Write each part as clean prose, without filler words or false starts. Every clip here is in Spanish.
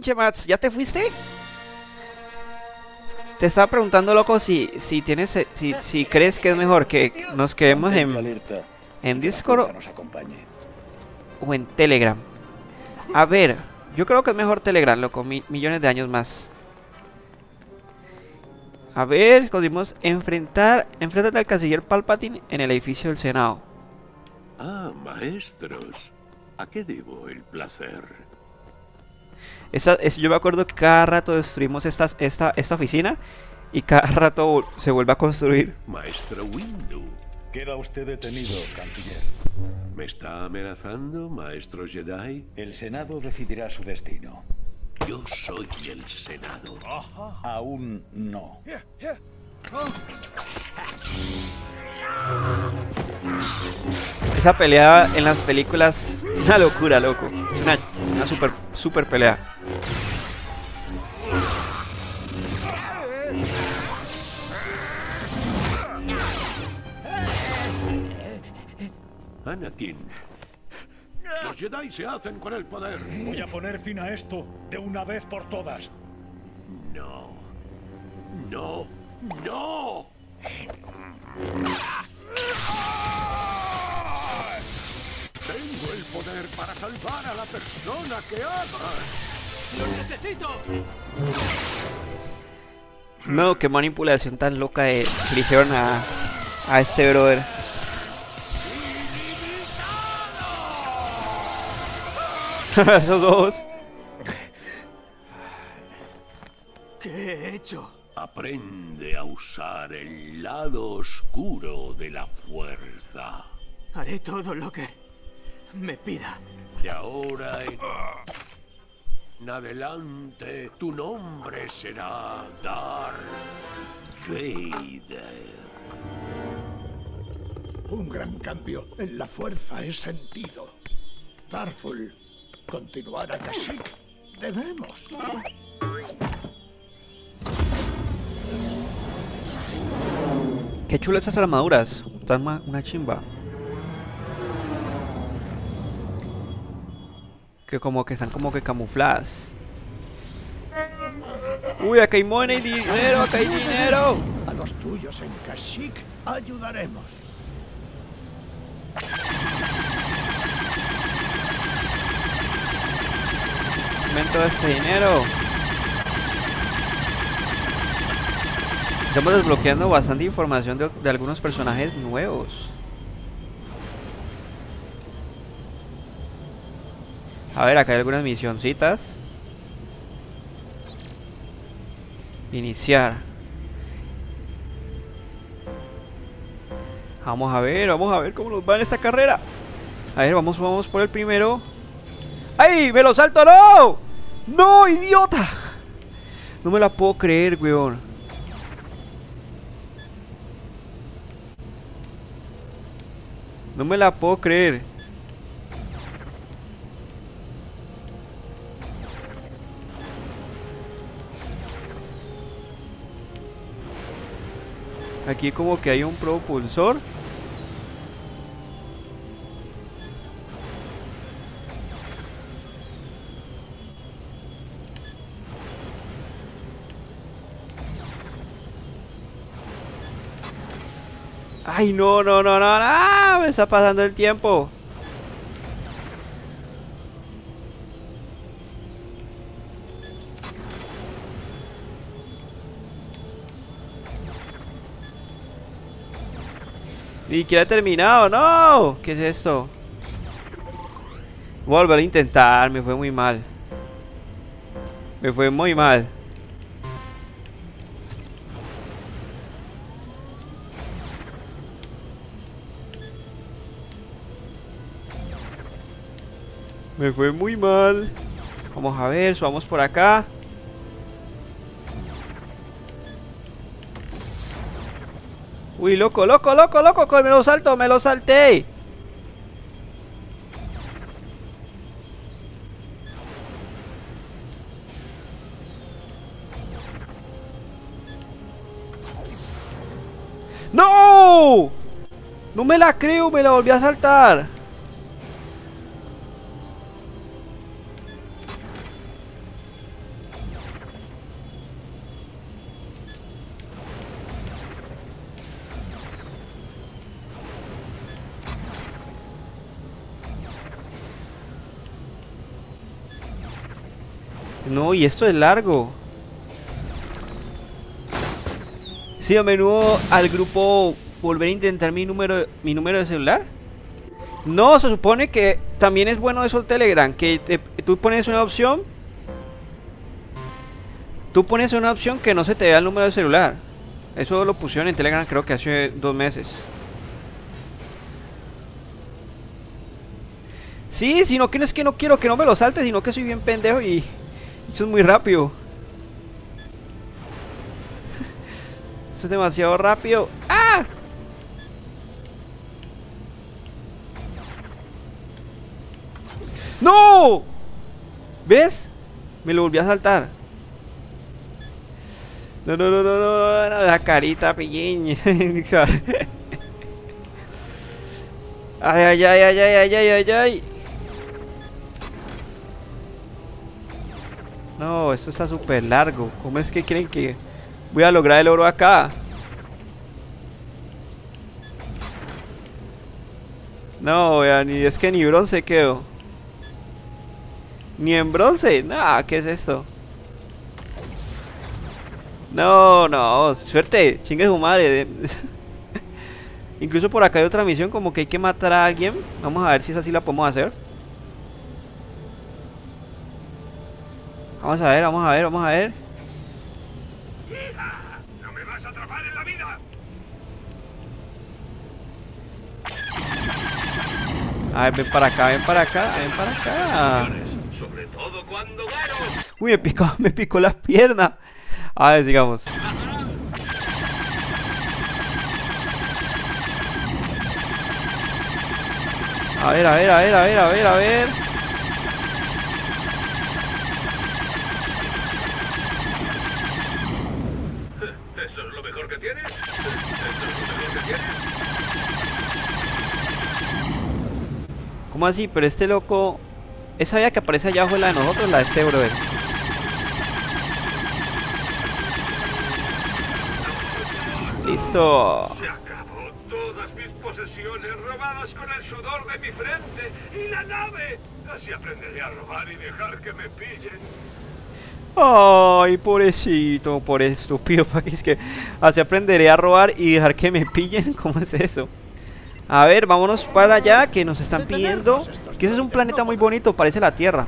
pinche Mats, ¿ya te fuiste? Te estaba preguntando, loco, si tienes, si crees que es mejor que nos quedemos en Discord o en Telegram. A ver, yo creo que es mejor Telegram, loco, millones de años más. A ver, conseguimos enfréntate al canciller Palpatine en el edificio del Senado. Ah, maestros, ¿a qué debo el placer? Yo me acuerdo que cada rato destruimos esta oficina y cada rato se vuelve a construir. Maestro Windu. Queda usted detenido, canciller. ¿Me está amenazando, maestro Jedi? El Senado decidirá su destino. Yo soy el Senado. Aún no. Esa pelea en las películas, una locura, loco. Es una super pelea. Anakin, los Jedi se hacen con el poder. Voy a poner fin a esto de una vez por todas. No. No. No. Tengo el poder para salvar a la persona que amas. ¡Lo necesito! No, qué manipulación tan loca que le hicieron a este brother. Esos dos. ¿Qué he hecho? Aprende a usar el lado oscuro de la fuerza. Haré todo lo que me pida. De ahora en adelante, tu nombre será Darth Vader. Un gran cambio en la fuerza es sentido. Darful, continuar a Kashyyyk. Debemos. Qué chulo estas armaduras. Están una chimba. Que como que están como que camufladas. Uy, acá hay money, dinero, acá hay dinero. A los tuyos en Kashyyyk ayudaremos. Todo este dinero. Estamos desbloqueando bastante información de algunos personajes nuevos. A ver, acá hay algunas misioncitas. Iniciar. Vamos a ver cómo nos va en esta carrera. A ver, vamos por el primero. ¡Ay! ¡Me lo salto! ¡No! ¡No, idiota! No me la puedo creer, weón. No me la puedo creer. Aquí como que hay un propulsor. Ay, no, me está pasando el tiempo. Ni siquiera he terminado, no. ¿Qué es esto? Voy a volver a intentar, me fue muy mal. Me fue muy mal. Me fue muy mal. Vamos a ver, subamos por acá. Uy, loco, que me lo salté. ¡No! No me la creo, me la volví a saltar. No, y esto es largo. Sí, a menudo al grupo volver a intentar mi número de celular. No, se supone que también es bueno eso el Telegram, que tú pones una opción. Tú pones una opción que no se te vea el número de celular. Eso lo pusieron en Telegram creo que hace 2 meses. Sí, sino que no es que no quiero que no me lo salte, sino que soy bien pendejo y eso es muy rápido. Esto es demasiado rápido. ¡Ah! ¡No! ¿Ves? Me lo volví a saltar. No, no, no, no, no, no, la carita, pillín. Ay, ay, ay, ay, ay, ay, ay, ay. No, esto está súper largo. ¿Cómo es que creen que voy a lograr el oro acá? No, vean, ni es que ni bronce quedo. Ni en bronce. Nah, ¿qué es esto? No, no, suerte, chingue su madre. Incluso por acá hay otra misión como que hay que matar a alguien. Vamos a ver si esa sí la podemos hacer. Vamos a ver, vamos a ver, vamos a ver. ¡No me vas a atrapar en la vida! A ver, ven para acá, ven para acá, ven para acá. Sobre todo cuando gano. Uy, me picó las piernas. A ver, digamos. A ver, a ver, a ver, a ver, a ver, a ver. ¿Eso es lo mejor que tienes? ¿Eso es lo mejor que tienes? ¿Cómo así? Pero este loco... Esa vía que aparece allá abajo es la de nosotros, la de este brother. Listo. Se acabó todas mis posesiones robadas con el sudor de mi frente y la nave. Así aprenderé a robar y dejar que me pillen. Ay, pobrecito, por estúpido. Es que así aprenderé a robar y dejar que me pillen. ¿Cómo es eso? A ver, vámonos para allá que nos están pidiendo. Que ese es un planeta muy bonito, parece la Tierra.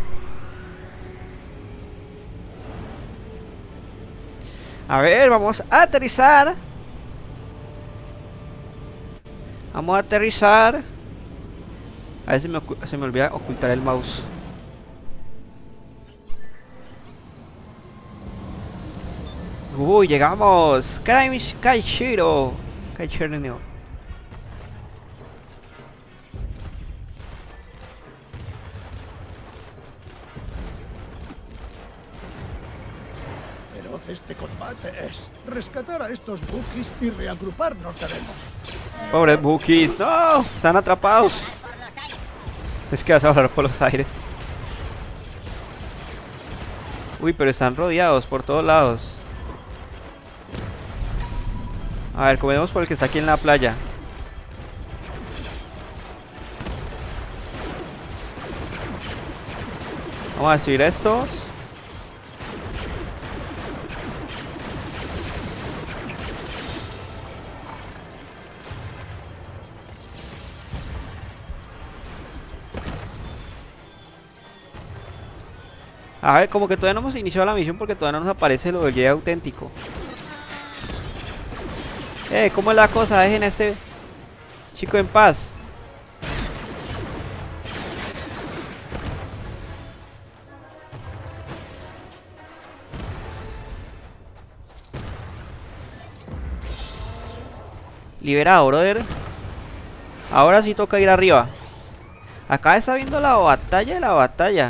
A ver, vamos a aterrizar. Vamos a aterrizar. A ver si se me olvida ocultar el mouse. Uy, llegamos. Kaichiro. Kaichiro. Feroz este combate es. Rescatar a estos bookies y reagruparnos debemos. Pobres bookies. No, están atrapados. Es que vas a volar por los aires. Uy, pero están rodeados por todos lados. A ver, comemos por el que está aquí en la playa. Vamos a subir estos. A ver, como que todavía no hemos iniciado la misión porque todavía no nos aparece lo del guía auténtico. ¿Cómo es la cosa? Dejen a este chico en paz. Liberado, brother. Ahora sí toca ir arriba. Acá está viendo la batalla de la batalla.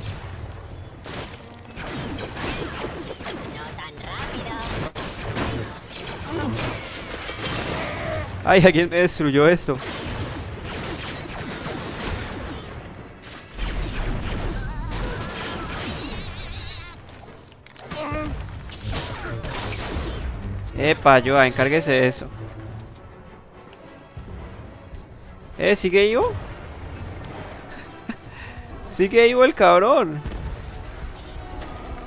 Ay, alguien me destruyó esto. Epa, yo, encárguese de eso. ¿Sigue vivo? Sigue vivo el cabrón.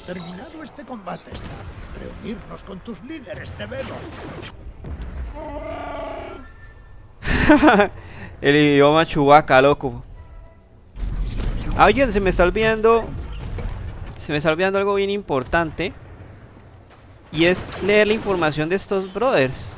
Terminado este combate está. Reunirnos con tus líderes, debemos. El idioma Chewbacca, loco. Oye, se me está olvidando algo bien importante. Y es leer la información de estos brothers.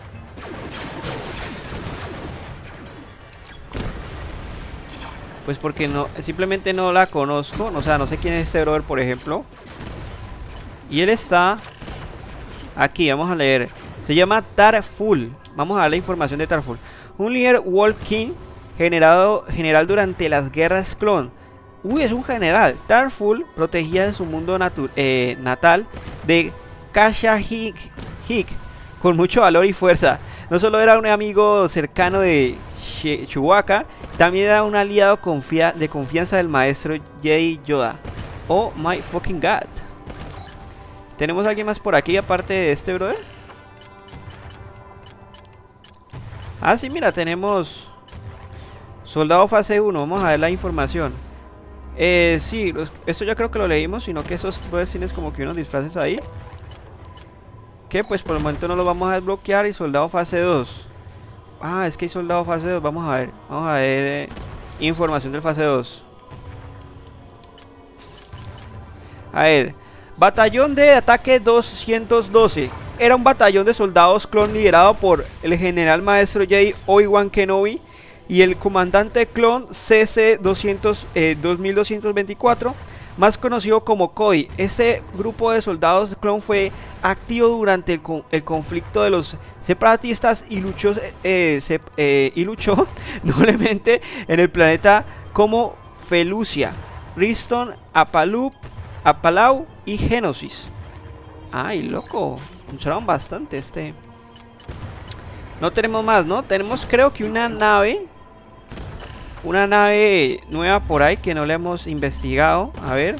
Pues porque no, simplemente no la conozco. O sea, no sé quién es este brother, por ejemplo. Y él está aquí, vamos a leer. Se llama Tarful. Vamos a ver la información de Tarful. Un líder walking general durante las guerras clon. Uy, es un general. Tarful protegía de su mundo natal de Kashyyyk con mucho valor y fuerza. No solo era un amigo cercano de Chewbacca, también era un aliado de confianza del maestro Jedi Yoda. Oh my fucking god. ¿Tenemos a alguien más por aquí aparte de este brother? Ah, sí, mira, tenemos soldado fase 1. Vamos a ver la información. Sí, esto ya creo que lo leímos, sino que esos brothers tienen como que unos disfraces ahí, que pues por el momento no los vamos a desbloquear. Y soldado fase 2. Ah, es que hay soldado fase 2. Vamos a ver información del fase 2. A ver, batallón de ataque 212. Era un batallón de soldados clon liderado por el general maestro Jedi Obi-Wan Kenobi y el comandante clon CC-2224, más conocido como Cody. Este grupo de soldados clon fue activo durante el conflicto de los separatistas y luchó noblemente en el planeta como Felucia, Riston, Apalau y Geonosis. Ay, loco, lucharon bastante este. No tenemos más, ¿no? Tenemos creo que una nave nueva por ahí que no la hemos investigado. A ver.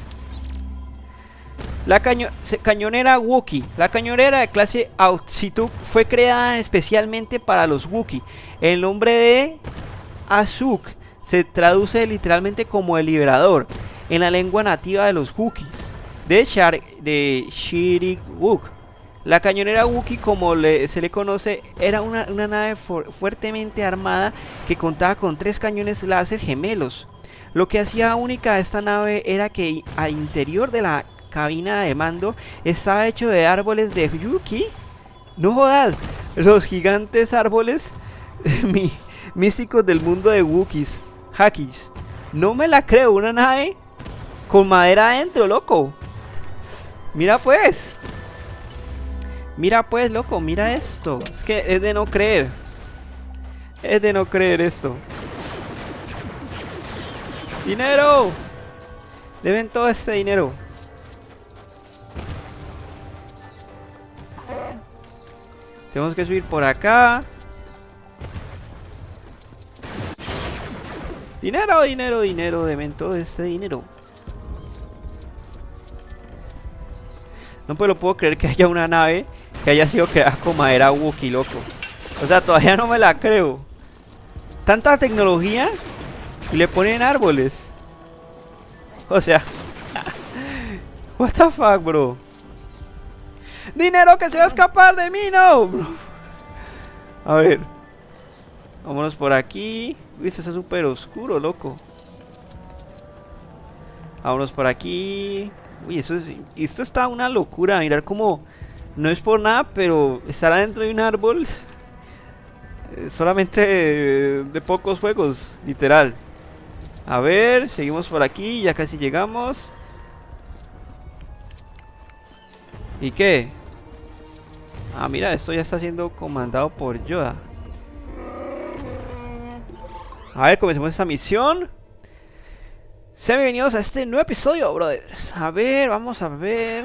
La cañonera Wookiee. La cañonera de clase Autsituk fue creada especialmente para los Wookiee. El nombre de Azuk se traduce literalmente como el liberador en la lengua nativa de los Wookiees de Shirikwook. La cañonera Wookiee, como se le conoce, era una nave fuertemente armada que contaba con 3 cañones láser gemelos. Lo que hacía única a esta nave era que al interior de la cabina de mando estaba hecho de árboles de Yuki. No jodas, los gigantes árboles místicos del mundo de Wookiees, Hakis. No me la creo, una nave con madera adentro, loco. Mira pues, loco, mira esto. Es que es de no creer. Es de no creer esto. ¡Dinero! Deben todo este dinero. Tenemos que subir por acá. Dinero, dinero, dinero. Deben todo este dinero. No pues lo puedo creer que haya una nave que haya sido creada con madera Wookiee, loco. O sea, todavía no me la creo. Tanta tecnología y le ponen árboles. O sea, what the fuck, bro. Dinero que se va a escapar de mí, no, bro. A ver, vámonos por aquí. Uy, esto está súper oscuro, loco. Vámonos por aquí. Uy, esto está una locura. Mirar como, no es por nada, pero estar adentro de un árbol solamente de pocos juegos, literal. A ver, seguimos por aquí, ya casi llegamos. ¿Y qué? Ah, mira, esto ya está siendo comandado por Yoda. A ver, comencemos esta misión. Sean bienvenidos a este nuevo episodio, brothers. A ver, vamos a ver.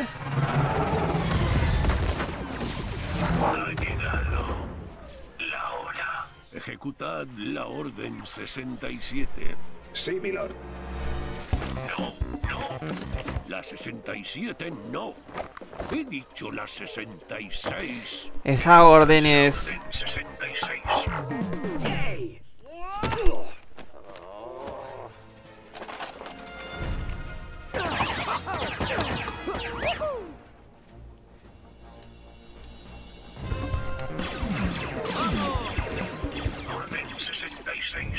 Ha llegado la hora. Ejecutad la Orden 67. Sí, milord. No, no. La 67 no. He dicho la 66. Esa orden es... Orden 66.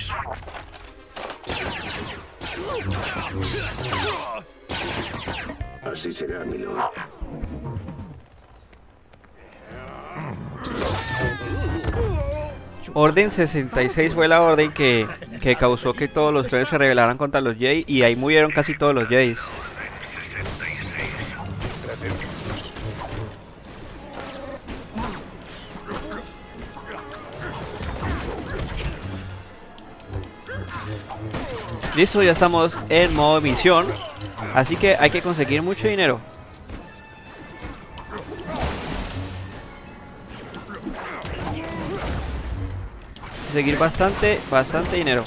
Así será, mi lord. Orden 66 fue la orden que causó que todos los clones se rebelaran contra los Jedi, y ahí murieron casi todos los Jedis. Listo, ya estamos en modo misión, así que hay que conseguir mucho dinero. Conseguir bastante dinero.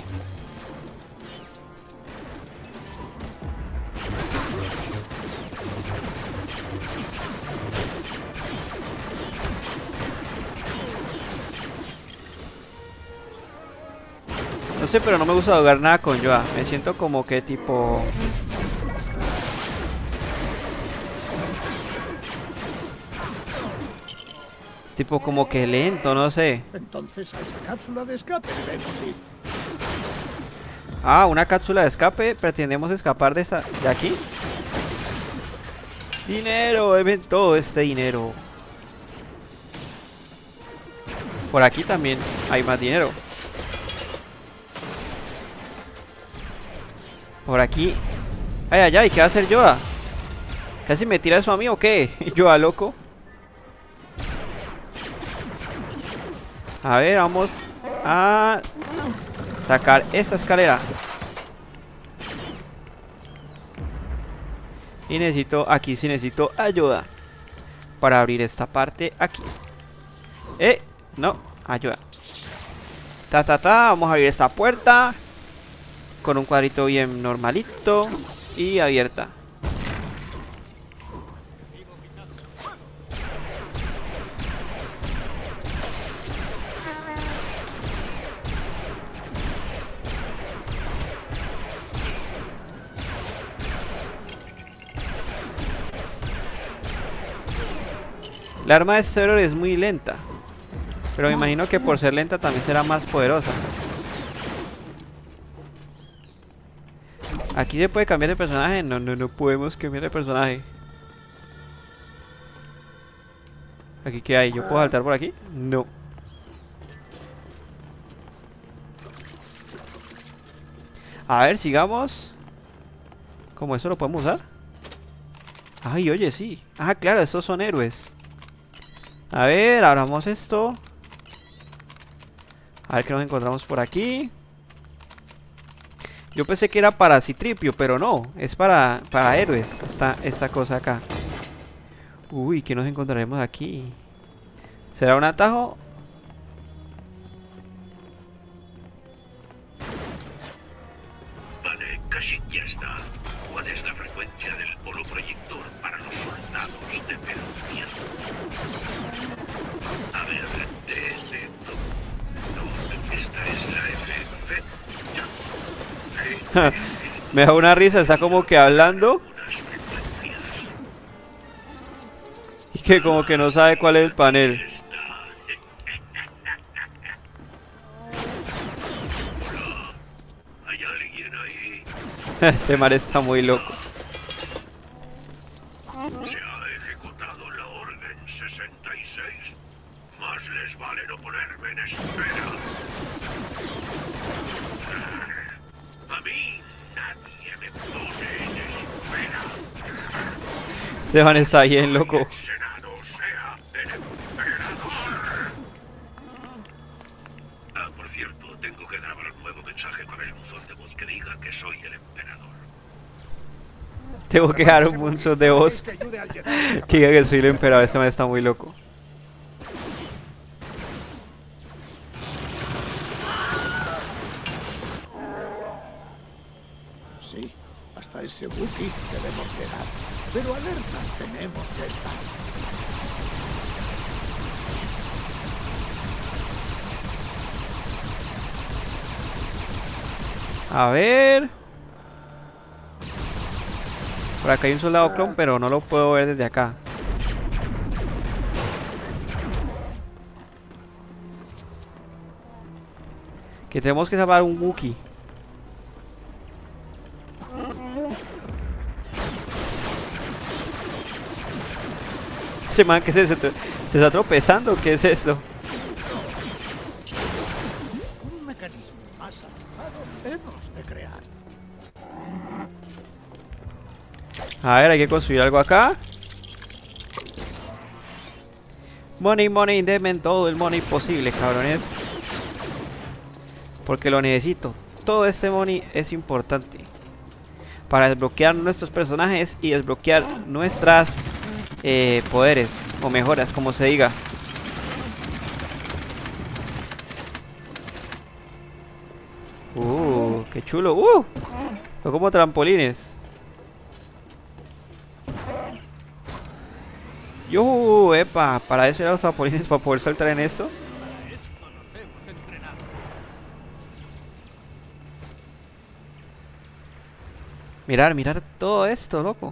No sé, pero no me gusta jugar nada con Yoda. Me siento como que tipo... tipo como que lento, no sé. Entonces a esa cápsula de escape debemos ir. Ah, una cápsula de escape. Pretendemos escapar de aquí. Dinero, deme todo este dinero. Por aquí también hay más dinero. Por aquí. Ay, ay, ay, ¿qué va a hacer Yoda? ¿Casi me tira eso a mí o qué? Yoda, loco. A ver, vamos a sacar esta escalera. Y necesito, aquí sí necesito ayuda para abrir esta parte aquí. No, ayuda. Vamos a abrir esta puerta con un cuadrito bien normalito y abierta. La arma de Zeror es muy lenta, pero me imagino que por ser lenta también será más poderosa. ¿Aquí se puede cambiar de personaje? No podemos cambiar de personaje. ¿Aquí qué hay? ¿Yo puedo saltar por aquí? No. A ver, sigamos. ¿Cómo eso lo podemos usar? Ay, oye, sí. Ah, claro, estos son héroes. A ver, abramos esto. A ver qué nos encontramos por aquí. Yo pensé que era para Citripio, pero no. Es para héroes esta cosa acá. Uy, ¿qué nos encontraremos aquí? ¿Será un atajo? Vale, casi ya está. ¿Cuál es la frecuencia del holoproyector para los soldados de Perugia? A ver, no, esta es la FF. Me da una risa, está como que hablando. Y que como que no sabe cuál es el panel. ¿Hay alguien ahí? Este mar está muy loco. Se ha ejecutado la orden 66. Más les vale no ponerme en espera. A mí nadie me pone en espera. Esteban está bien loco. El Senado sea el emperador. Ah, por cierto, tengo que grabar un nuevo mensaje para el buzón de voz que diga que soy el emperador. Tengo que dar un buzón de voz que diga que soy el emperador. Este man está muy loco. Sí, hasta ese Wookiee debemos llegar. Pero alerta, tenemos que estar. A ver. Por acá hay un soldado clon, pero no lo puedo ver desde acá. Que tenemos que salvar a un Wookiee. Ese man, ¿qué es eso? ¿Se está tropezando? ¿Qué es eso? Un mecanismo más avanzado hemos de crear. A ver, hay que construir algo acá. Money, money, denme todo el money posible, cabrones. Porque lo necesito. Todo este money es importante para desbloquear nuestros personajes y desbloquear nuestras poderes o mejoras, como se diga. Qué chulo. Son como trampolines. Epa, para eso eran los trampolines, para poder saltar en esto. Mirar todo esto, loco.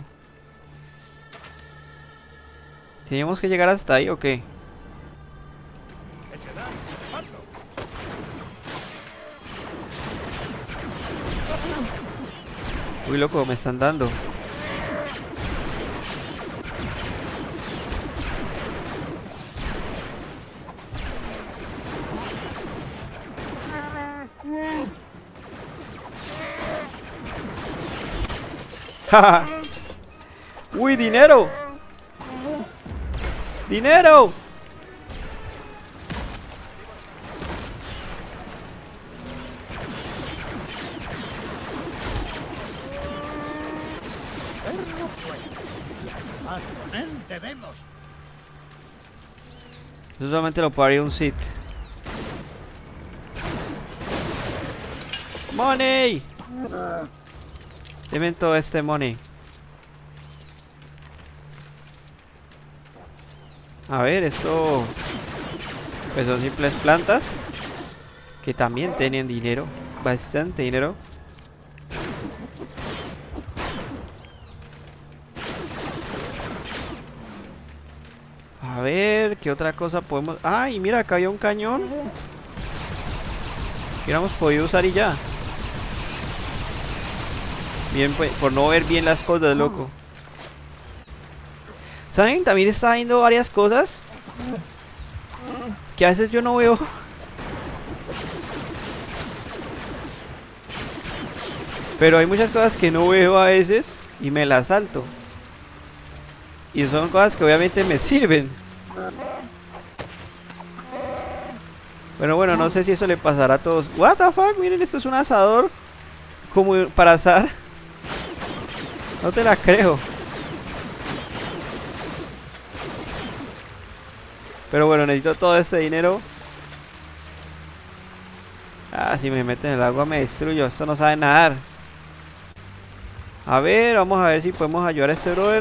¿Tenemos que llegar hasta ahí o qué? Uy, loco, me están dando. ¡Uy, dinero! ¡Dinero! Más con él debemos. Eso solamente lo puede abrir un Sith. ¡Money! Deme todo este money. A ver, esto... Pues son simples plantas que también tienen dinero. Bastante dinero. A ver, ¿qué otra cosa podemos...? ¡Ay, mira, acá había un cañón! Que hubiéramos podido usar y ya. Bien, pues, por no ver bien las cosas, loco. ¿Saben? También está viendo varias cosas que a veces yo no veo. Pero hay muchas cosas que no veo a veces y me las salto. Y son cosas que obviamente me sirven. Pero bueno, no sé si eso le pasará a todos. What the fuck, miren, esto es un asador como para asar. No te la creo. Pero bueno, necesito todo este dinero. Ah, si me meten en el agua me destruyo. Esto no sabe nadar. A ver, vamos a ver si podemos ayudar a este brother.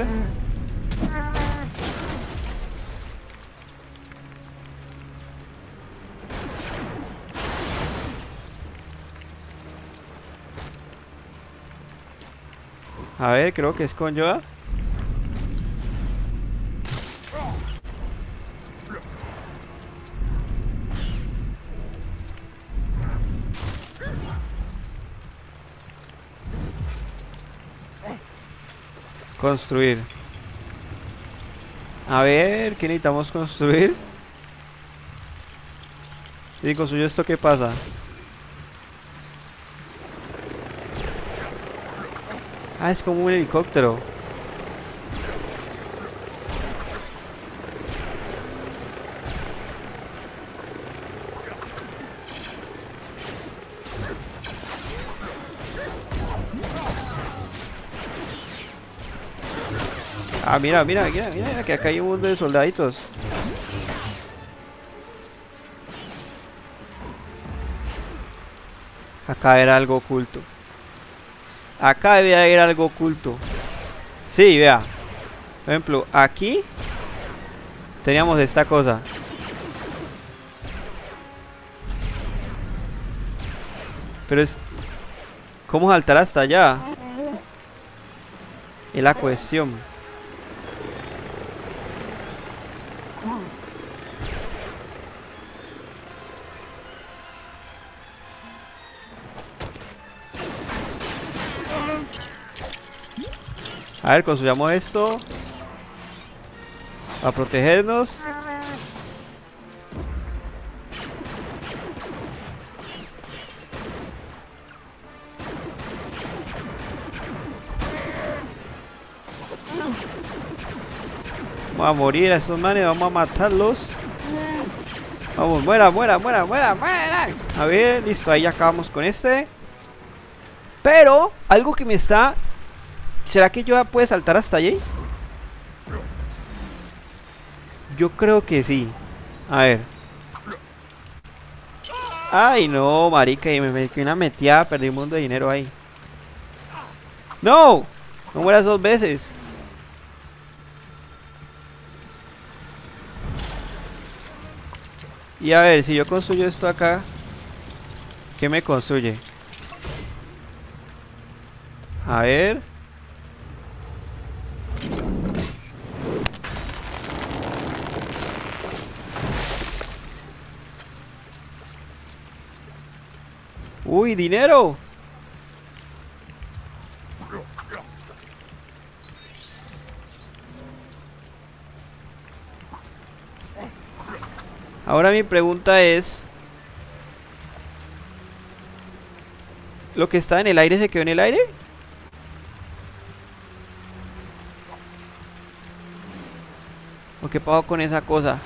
A ver, creo que es con Yoda. Construir. A ver, ¿qué necesitamos construir? Si construyo esto, ¿qué pasa? Ah, es como un helicóptero. Ah, mira, que acá hay un mundo de soldaditos. Acá era algo oculto. Acá debe haber algo oculto. Sí, vea. Por ejemplo, aquí teníamos esta cosa. Pero es... ¿cómo saltar hasta allá? Es la cuestión. A ver, construyamos esto. Para protegernos. Vamos a morir a esos manes, vamos a matarlos. Vamos, muera, muera, muera, muera, muera. A ver, listo, ahí ya acabamos con este. Pero, algo que me está... ¿Será que yo puedo saltar hasta allí? Yo creo que sí. A ver. Ay, no, marica, y me metí una metida, perdí un montón de dinero ahí. ¡No! No mueras 2 veces. Y a ver, si yo construyo esto acá, ¿qué me construye? A ver. ¡Uy, dinero! Ahora mi pregunta es... ¿Lo que está en el aire se quedó en el aire? ¿O qué pasó con esa cosa?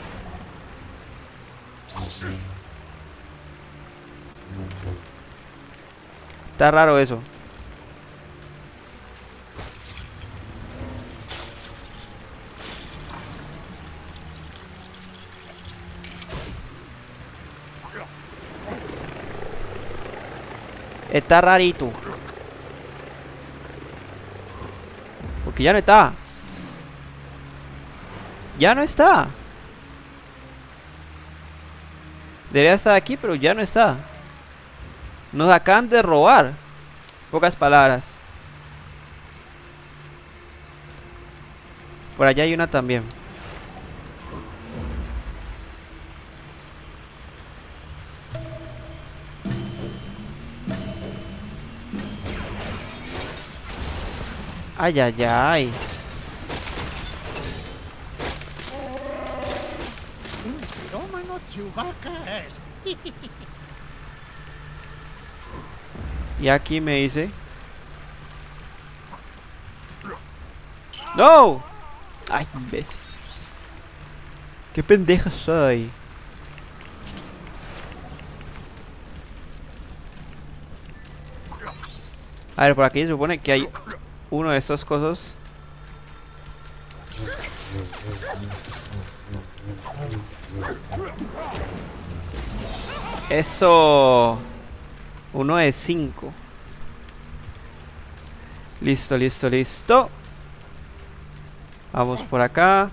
Está raro eso. Está rarito. Porque ya no está. Ya no está. Debería estar aquí, pero ya no está. Nos acaban de robar. Pocas palabras. Por allá hay una también. Ay, ay, ay. Un pirómano Chewbacca es. Y aquí me dice... ¡No! Ay, ves. Qué pendejo soy. A ver, por aquí se supone que hay uno de estos cosas. Eso. Uno de 5. Listo, listo, listo. Vamos por acá.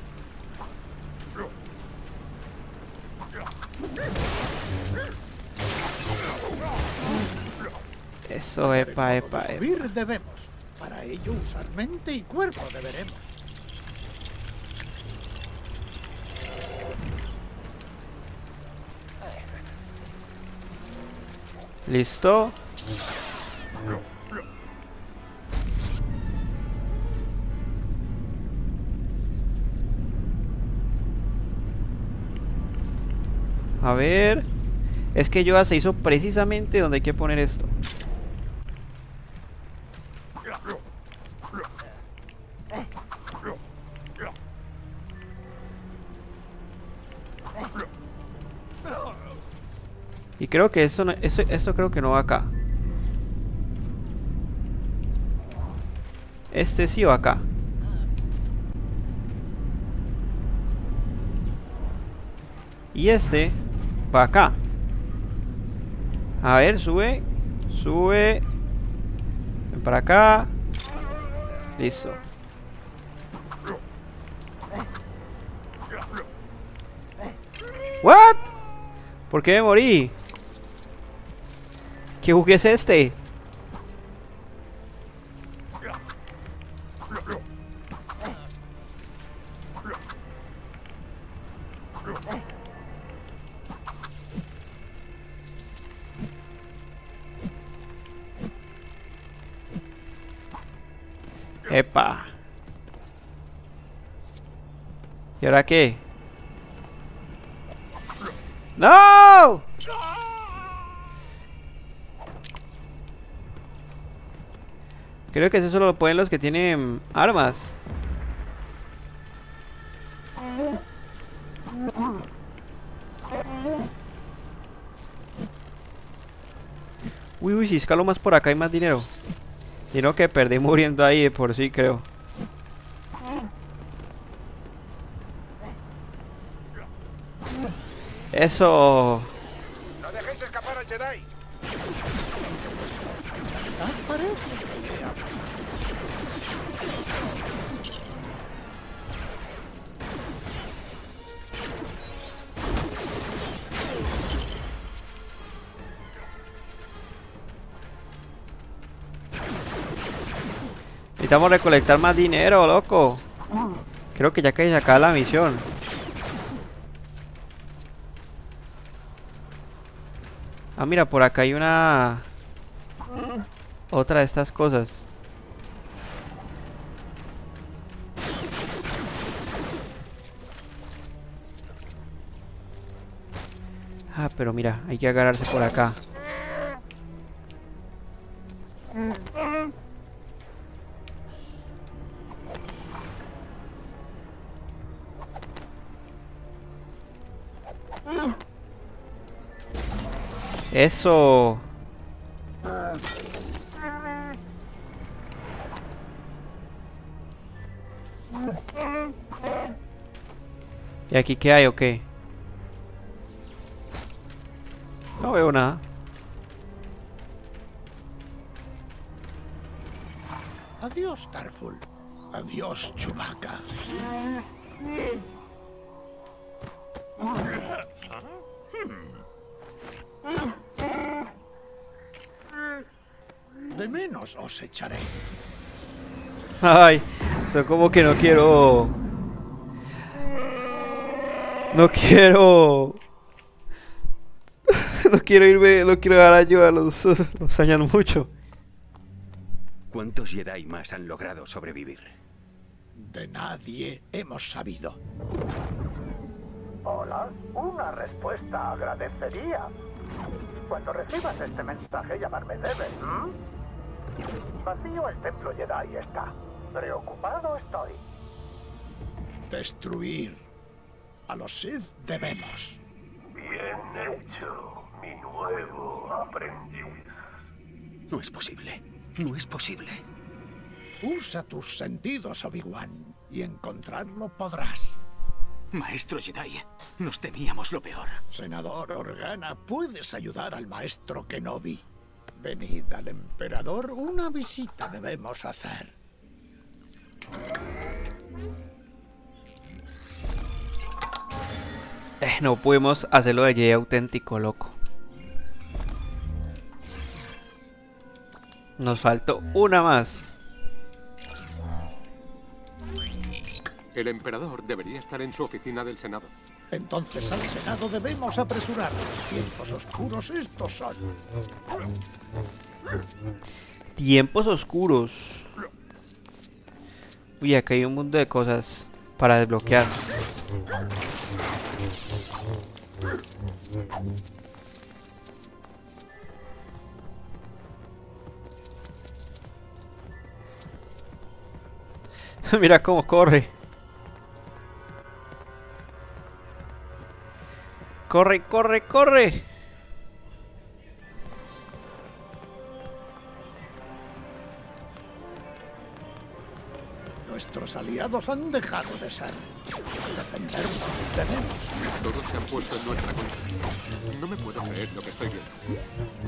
Eso, epa, epa, epa. Subir debemos. Para ello usar mente y cuerpo deberemos. Listo. A ver. Es que Yoda se hizo precisamente donde hay que poner esto. Y creo que esto, no, esto creo que no va acá. Este sí va acá. Y este va acá. A ver, sube. Sube. Ven para acá. Listo. ¿What? ¿Por qué me morí? ¿Qué bug es este? Epa. ¿Y ahora qué? ¡No! Creo que eso solo lo pueden los que tienen armas. Uy, uy, si escalo más por acá hay más dinero. Sino que perdí muriendo ahí de por sí, creo. Eso. ¡No dejéis escapar al Jedi! Necesitamos recolectar más dinero, loco. Creo que ya que se acaba la misión. Ah, mira, por acá hay una... otra de estas cosas. Ah, pero mira, hay que agarrarse por acá. Eso. ¿Y aquí qué hay o qué? No veo nada. Adiós, Tarful. Adiós, Chewbacca. De menos os echaré. Ay, eso como que no quiero... No quiero... No quiero irme, no quiero dar ayuda, los dañan mucho. ¿Cuántos Jedi más han logrado sobrevivir? De nadie hemos sabido. Hola, una respuesta agradecería. Cuando recibas este mensaje, llamarme Deben. Vacío el templo Jedi está. Preocupado estoy. Destruir a los Sith debemos. Bien hecho, mi nuevo aprendiz. No es posible. No es posible. Usa tus sentidos, Obi-Wan, y encontrarlo podrás. Maestro Jedi, nos temíamos lo peor. Senador Organa, puedes ayudar al maestro Kenobi. Venid al emperador, una visita debemos hacer. No pudimos hacerlo de Jedi auténtico, loco. Nos faltó una más. El emperador debería estar en su oficina del Senado. Entonces al Senado debemos apresurarnos. Tiempos oscuros estos son. Tiempos oscuros. Uy, acá hay un mundo de cosas para desbloquear. Mira cómo corre. Corre, corre, corre. Nuestros aliados han dejado de ser. Defendernos debemos. Todos se han puesto en nuestra contra. No me puedo creer lo que estoy viendo.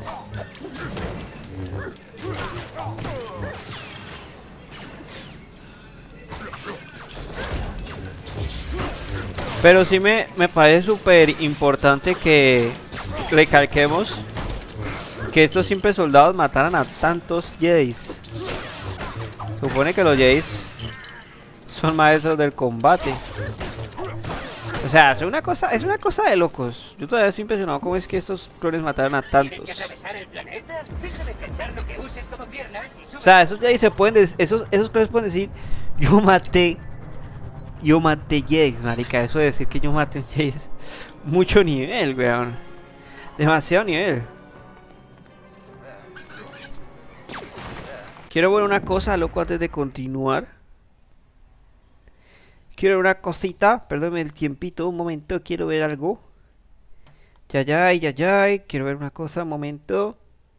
Pero sí me parece súper importante que recalquemos que estos simples soldados mataran a tantos Jedis. Supone que los Jedis son maestros del combate. O sea, es una cosa de locos. Yo todavía estoy impresionado cómo es que estos clones mataron a tantos. ¿Tienes que atravesar el planeta? Deja descansar lo que uses como O sea, esos Jedi se pueden esos clases pueden decir, yo maté Jedi, marica. Eso de decir que yo maté un Jedi es mucho nivel, weón. Demasiado nivel. Quiero ver una cosa, loco, antes de continuar. Quiero ver una cosita, perdónme el tiempito, un momento, quiero ver algo. Yayay, quiero ver una cosa, un momento.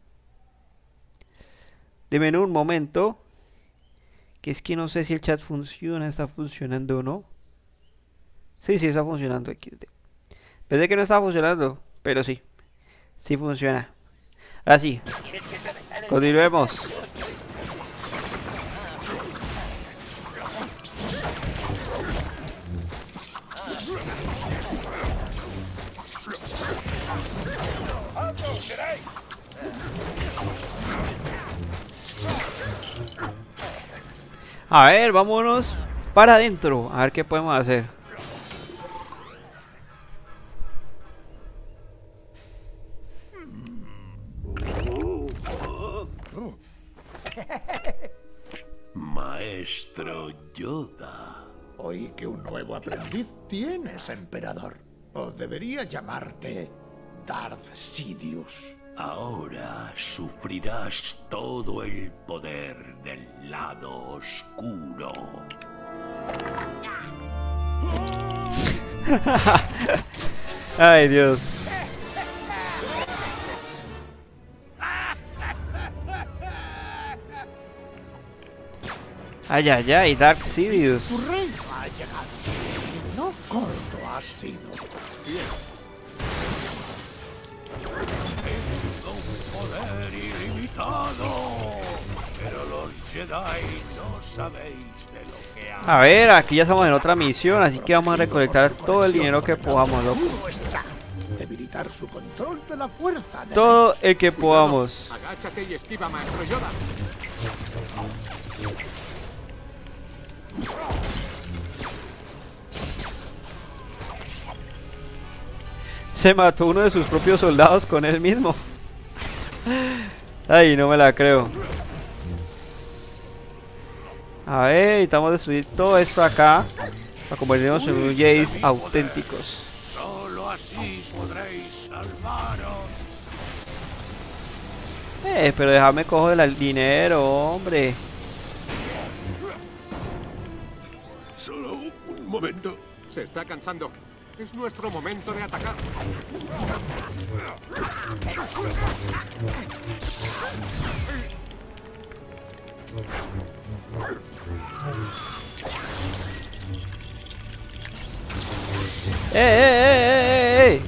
Deme un momento. Que es que no sé si el chat funciona, está funcionando o no. Sí, está funcionando. Pensé que no estaba funcionando, pero sí. Sí funciona. Ahora sí. Continuemos. A ver, vámonos para adentro. A ver qué podemos hacer. Maestro Yoda. Oí que un nuevo aprendiz tienes, emperador. O debería llamarte Darth Sidious. Ahora sufrirás todo el poder del lado oscuro. Ay, Dios. Ay, Darth Sidious. Tu reino ha llegado. No corto ha sido. Tengo un poder ilimitado, pero los Jedi no sabéis de lo que hablo. A ver, aquí ya estamos en otra misión, así que vamos a recolectar todo el dinero que podamos, loco. Debilitar su control de la fuerza. Todo el que podamos. Agáchate y esquiva, maestro Yoda. Se mató uno de sus propios soldados con él mismo. Ay, no me la creo. A ver, necesitamos destruir todo esto acá para convertirnos en unos Jedis auténticos. Solo así podréis salvaros. Pero déjame coger el dinero, hombre. Solo un momento. Se está cansando. Es nuestro momento de atacar. ¡Eh!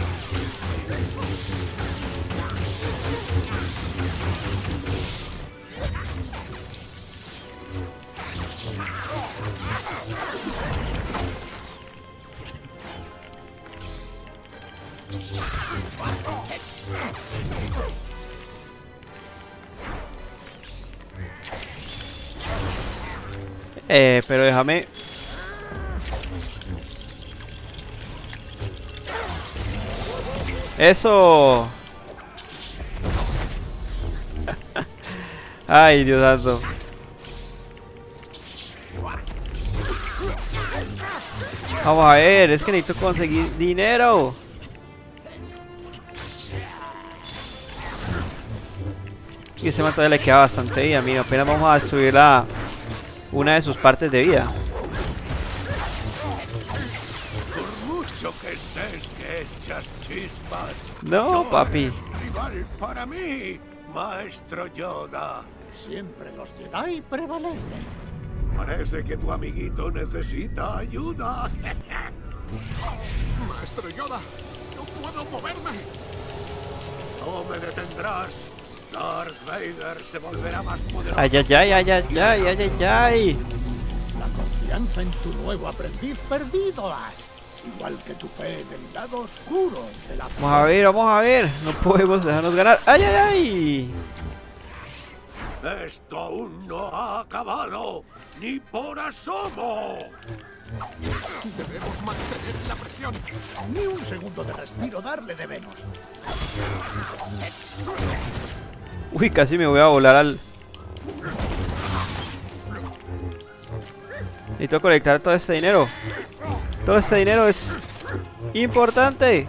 Pero déjame. Eso. Ay, Dios santo. Vamos a ver, es que necesito conseguir dinero. Y ese man todavía le queda bastante vida, mira, apenas vamos a subir una de sus partes de vida. Por mucho que estés que echas chispas. No, papi. Rival para mí, maestro Yoda. Siempre los Jedi prevalecen. Parece que tu amiguito necesita ayuda. Maestro Yoda, no puedo moverme. No me detendrás. Darth Vader se volverá más poderoso. Ay. La confianza en tu nuevo aprendiz perdido has. Igual que tu fe en el lado oscuro de la fuerza. Vamos a ver. No podemos dejarnos ganar. ¡Ay! Esto aún no ha acabado, ni por asomo. Debemos mantener la presión. Ni un segundo de respiro darle debemos. Uy, casi me voy a volar al... Necesito colectar todo este dinero. Todo este dinero es importante.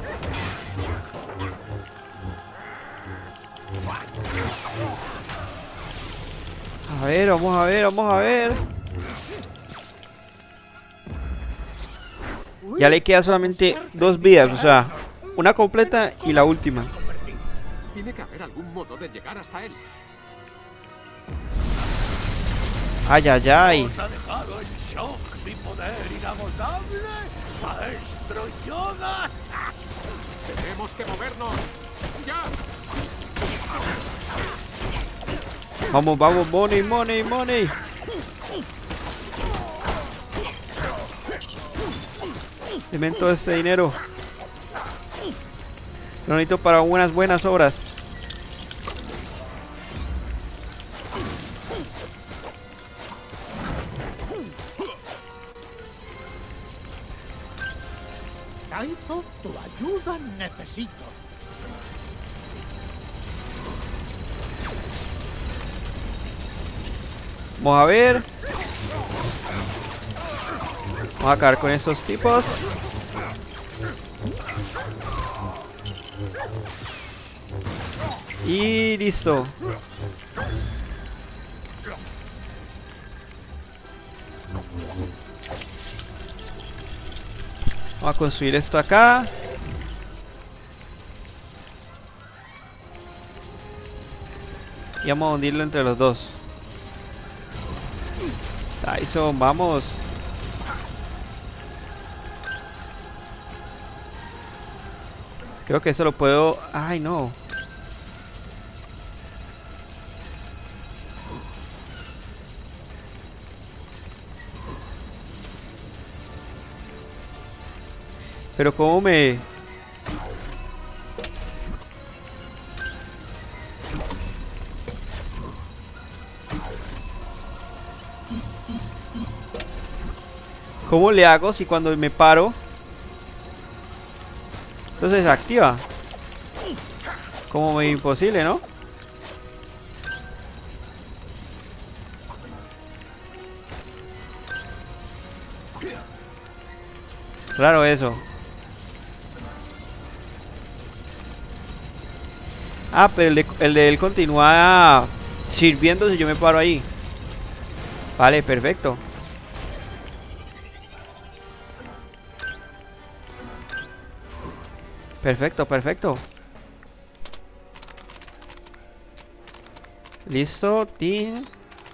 A ver, vamos a ver, vamos a ver. Ya le queda solamente 2 vidas, o sea, una completa y la última. Tiene que haber algún modo de llegar hasta él. Ay, ay, ay. Os ha dejado en shock mi poder inagotable, Maestro Yoda. Tenemos que movernos. ¡Ya! Vamos, vamos, money, money, money. Deme todo este dinero. Lo necesito para unas buenas obras. Kaizo, tu ayuda necesito. Vamos a ver. Vamos a acabar con estos tipos. Y listo. Vamos a construir esto acá. Y vamos a hundirlo entre los dos. Tyson, vamos. Creo que eso lo puedo... Ay, no. Pero cómo me... ¿Cómo le hago si cuando me paro? Entonces se activa. Como medio imposible, ¿no? Raro eso. Ah, pero el de él continúa sirviendo si yo me paro ahí. Vale, perfecto. Perfecto, perfecto. Listo, tin.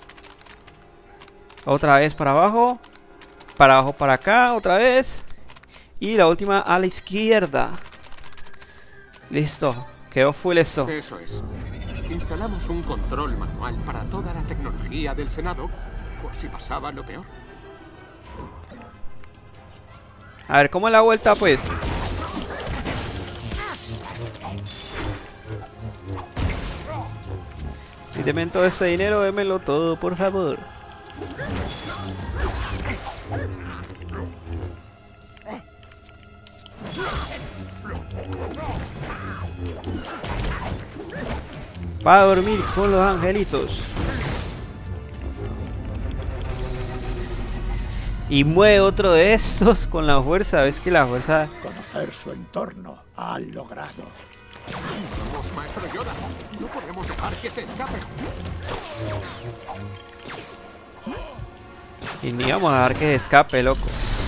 Otra vez para abajo. Para abajo, para acá, otra vez. Y la última a la izquierda. Listo. Quedó full esto. Eso es. Instalamos un control manual para toda la tecnología del Senado, por si pasaba lo peor. A ver, ¿cómo es la vuelta, pues? Si te todo este dinero, démelo todo, por favor. Para dormir con los angelitos. Y mueve otro de estos con la fuerza. ¿Ves que la fuerza... Conocer su entorno ha logrado. Vamos, Maestro Yoda. No podemos dejar que se escape. Y ni vamos a dejar que se escape, loco.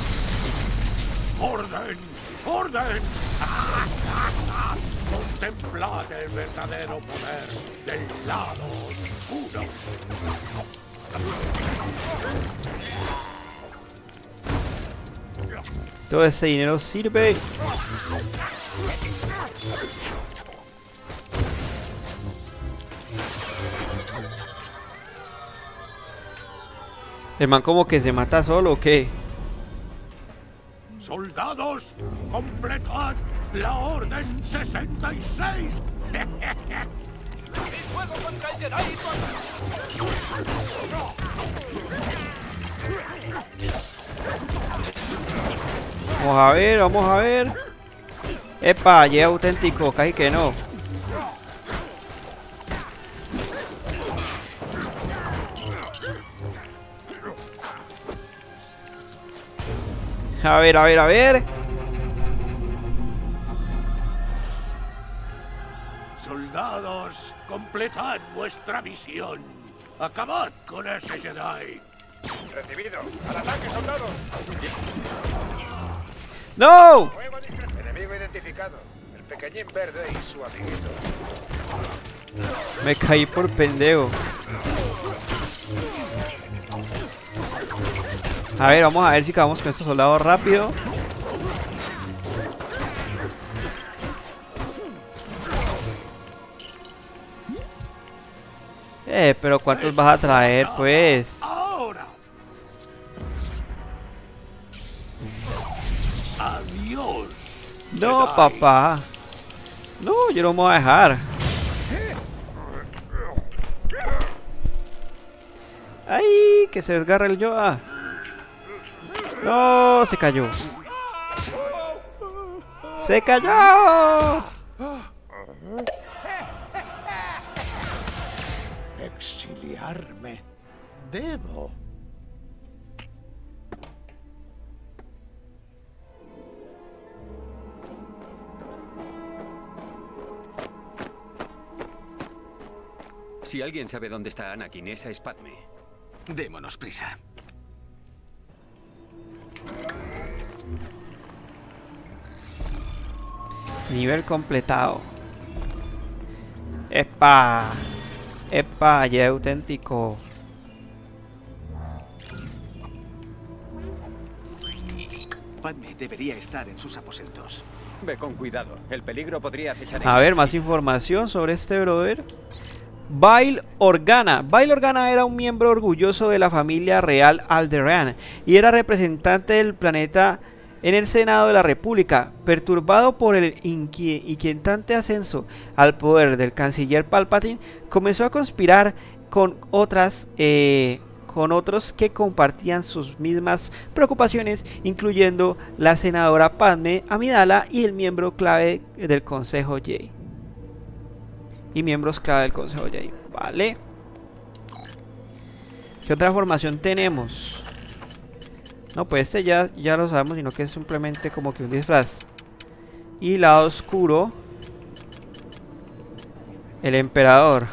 ¡Orden! ¡Orden! Contemplad el verdadero poder del lado oscuro. Todo ese dinero sirve. El man como que se mata solo, ¿o qué? Soldados, completad la orden 66. ¡Fuego contra el Jedi! Vamos a ver, vamos a ver. Epa, llega auténtico, casi que no. A ver, a ver, a ver. Soldados, completad vuestra misión. Acabad con ese Jedi. Recibido. ¡Al ataque, soldados! ¡No! Enemigo identificado. El pequeñín verde y su amiguito. Me caí por pendejo. A ver, vamos a ver si acabamos con estos soldados rápido. Pero ¿cuántos vas a traer, pues? Ahora. Adiós. No, Jedi. papá. No, yo no me voy a dejar. ¡Ay! Que se desgarra el Yoda. No, se cayó. ¡Se cayó! Exiliarme. Debo. Si alguien sabe dónde está Anakin, esa es Padme. Démonos prisa. Nivel completado. ¡Epa! ¡Epa! Ya auténtico. Padme debería estar en sus aposentos. Ve con cuidado. El peligro podría acechar. A ver, más información sobre este brother. Bail Organa. Bail Organa era un miembro orgulloso de la familia real Alderaan y era representante del planeta en el Senado de la República. Perturbado por el inquietante ascenso al poder del canciller Palpatine, comenzó a conspirar con otros que compartían sus mismas preocupaciones, incluyendo la senadora Padme Amidala y el miembro clave del Consejo Jedi. Y miembros clave del Consejo Jedi. Vale. ¿Qué otra formación tenemos? No, pues este ya lo sabemos, sino que es simplemente como que un disfraz. Y lado oscuro. El emperador.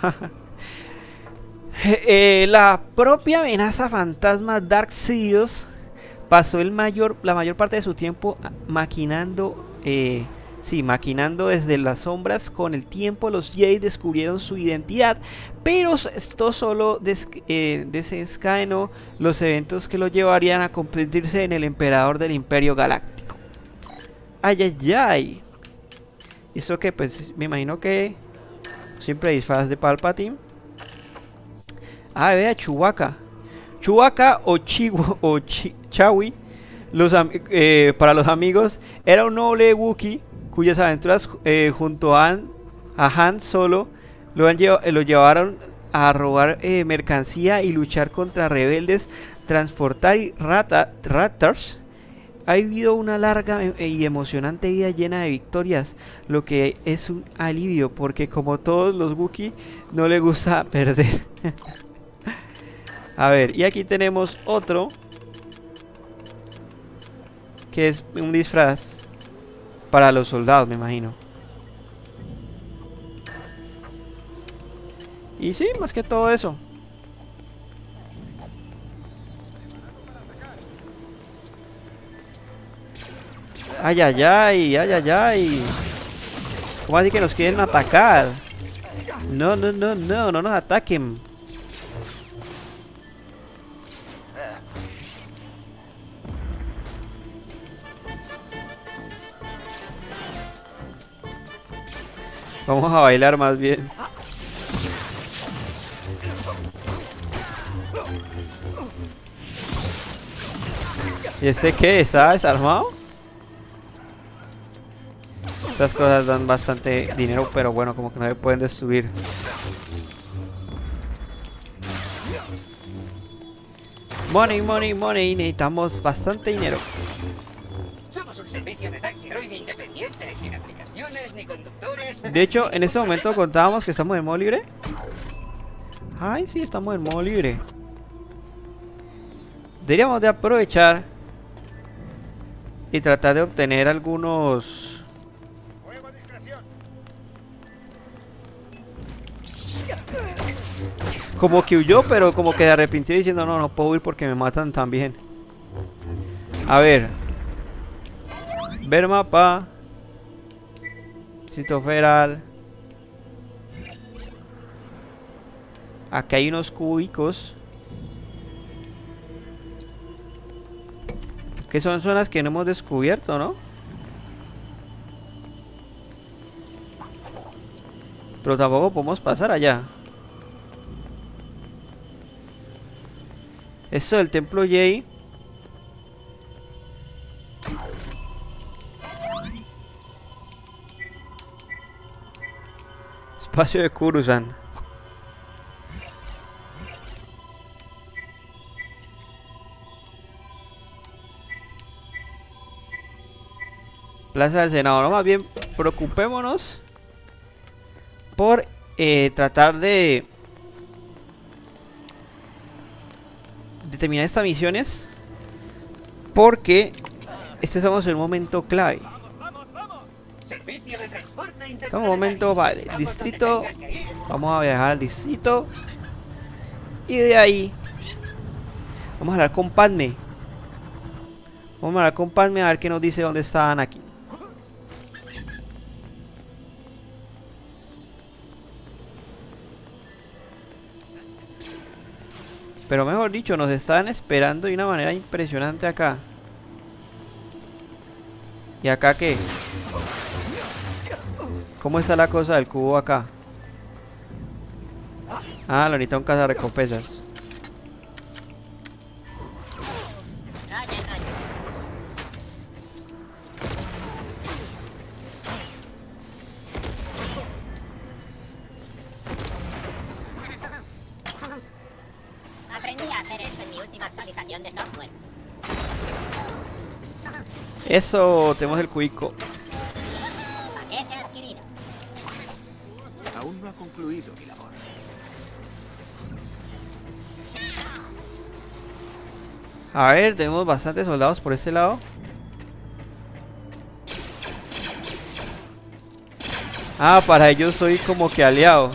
La propia amenaza fantasma Darth Sidious pasó la mayor parte de su tiempo maquinando. Maquinando desde las sombras. Con el tiempo los Jedi descubrieron su identidad, pero esto solo desencadenó los eventos que lo llevarían a convertirse en el emperador del Imperio Galáctico. Ay, ay, ay. ¿Y eso qué? Pues me imagino que siempre disfraz de Palpatine. Ah, vea, Chewbacca. Chewbacca o Chewie, para los amigos, era un noble Wookiee cuyas aventuras junto a Han Solo lo llevaron a robar mercancía y luchar contra rebeldes, transportar Raptors. Ha vivido una larga y emocionante vida llena de victorias, lo que es un alivio porque, como todos los Wookiee, no le gusta perder. A ver, y aquí tenemos otro que es un disfraz para los soldados, me imagino. Y sí, más que todo eso. Ay, ay, ay, ay, ay, ay. ¿Cómo así que nos quieren atacar? No, no, no, no, no nos ataquen. Vamos a bailar más bien. ¿Y este qué? ¿Está desarmado? Estas cosas dan bastante dinero, pero bueno, como que no me pueden destruir. Money, money, money. Necesitamos bastante dinero. Somos un servicio de taxi droide independiente, sin aplicaciones ni conductores. De hecho, en este momento contábamos que estamos en modo libre. Ay, sí, estamos en modo libre. Deberíamos de aprovechar y tratar de obtener algunos... Como que huyó, pero como que se arrepintió diciendo no, no puedo huir porque me matan también. A ver. Ver mapa. Sitio federal. Aquí hay unos cúbicos. Que son zonas que no hemos descubierto, ¿no? Pero tampoco podemos pasar allá. Esto del templo Jay. Espacio de Kurusan. Plaza del Senado. No, más bien preocupémonos por tratar de terminar estas misiones, porque estamos en un momento clave. Estamos en un momento, vale, distrito. Vamos a viajar al distrito y de ahí vamos a hablar con Padme. Vamos a hablar con Padme a ver qué nos dice dónde está Anakin. Pero mejor dicho, nos están esperando de una manera impresionante acá. ¿Y acá qué? ¿Cómo está la cosa del cubo acá? Ah, lo necesita un cazarrecompensas. Eso, tenemos el cuico. Aún no ha concluido mi labor. A ver, tenemos bastantes soldados por este lado. Ah, para ellos soy como que aliado.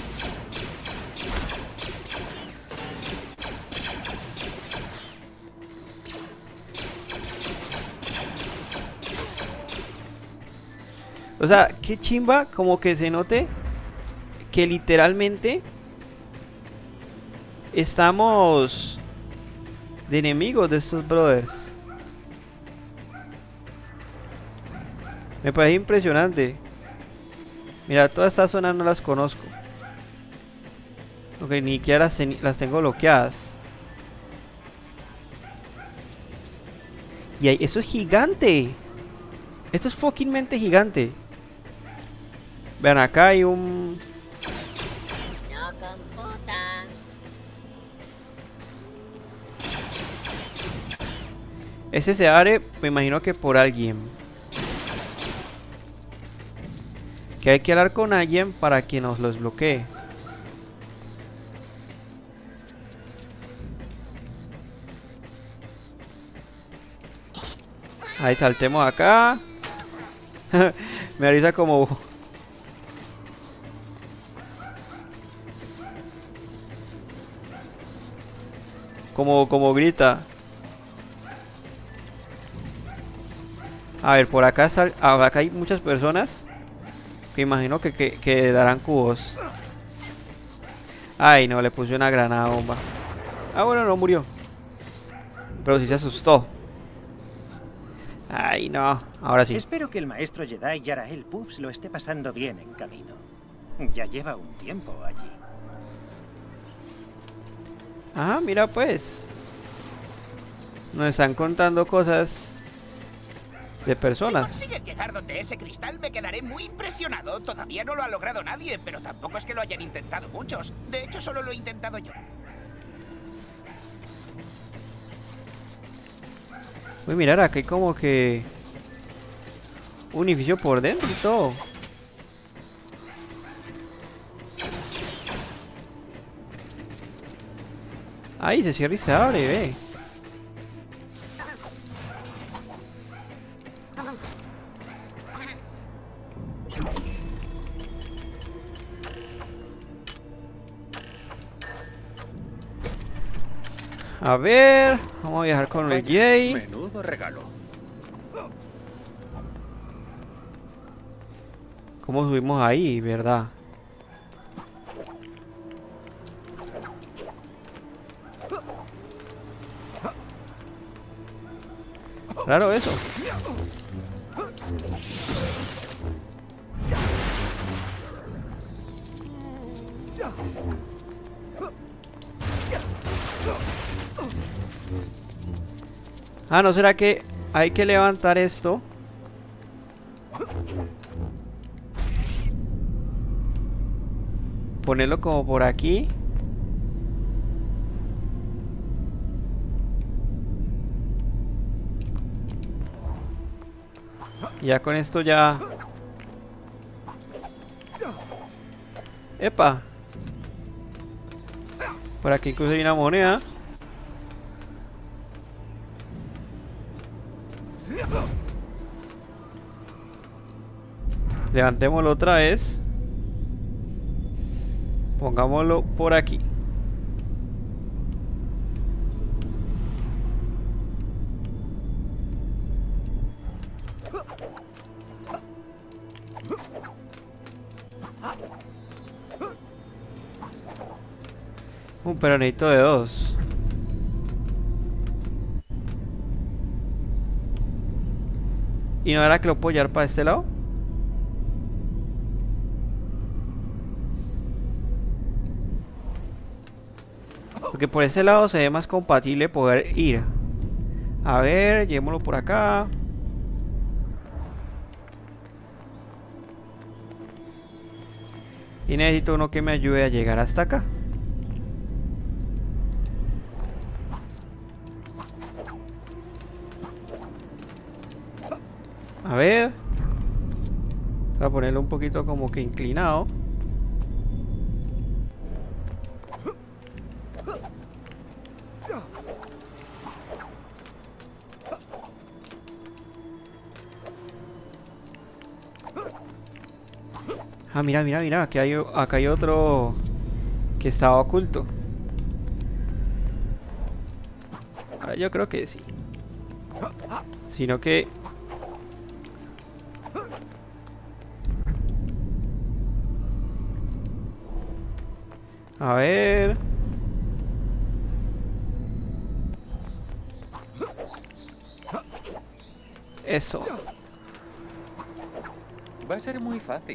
O sea, qué chimba como que se note que literalmente estamos de enemigos de estos brothers. Me parece impresionante. Mira, todas estas zonas no las conozco. Ok, ni siquiera las tengo bloqueadas. Y ahí, eso es gigante. Esto es fuckingmente gigante. Vean, acá hay un... No computa. Ese se abre, me imagino que por alguien. Que hay que hablar con alguien para que nos los bloquee. Ahí saltemos acá. Me avisa como... Como grita. A ver, por acá acá hay muchas personas que imagino que darán cubos. Ay, no, le puse una granada bomba. Ah, bueno, no murió. Pero sí se asustó. Ay, no, ahora sí. Espero que el maestro Jedi Yarael Puffs lo esté pasando bien en camino. Ya lleva un tiempo allí. Ah, mira pues. Nos están contando cosas de personas. Si consigues llegar donde ese cristal, me quedaré muy impresionado. Todavía no lo ha logrado nadie, pero tampoco es que lo hayan intentado muchos. De hecho, solo lo he intentado yo. Uy, mirar, acá hay como que un edificio por dentro y todo. Ahí se cierra y se abre, ve. A ver, vamos a viajar con el Jay. Menudo regalo. ¿Cómo subimos ahí, verdad? Raro eso. Ah, ¿no será que hay que levantar esto? Ponerlo como por aquí. Ya con esto ya... ¡Epa! Por aquí incluso hay una moneda. Levantémoslo otra vez. Pongámoslo por aquí. Un peronito de 2. ¿Y no era que lo puedo llevar para este lado? Porque por ese lado se ve más compatible poder ir. A ver, llevémoslo por acá. Y necesito uno que me ayude a llegar hasta acá. A ver. Voy a ponerlo un poquito como que inclinado. Ah, mira, mira, mira, acá hay otro que estaba oculto. Ahora yo creo que sí. Sino que... A ver... Eso. Va a ser muy fácil.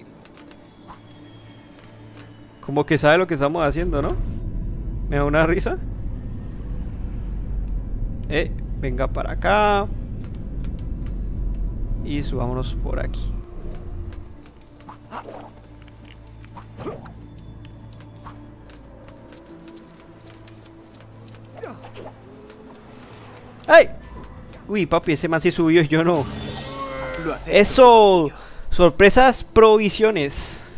Como que sabe lo que estamos haciendo, ¿no? Me da una risa. Venga para acá. Y subámonos por aquí. ¡Ay! Uy, papi, ese man sí subió y yo no. ¡Eso! Sorpresas, provisiones.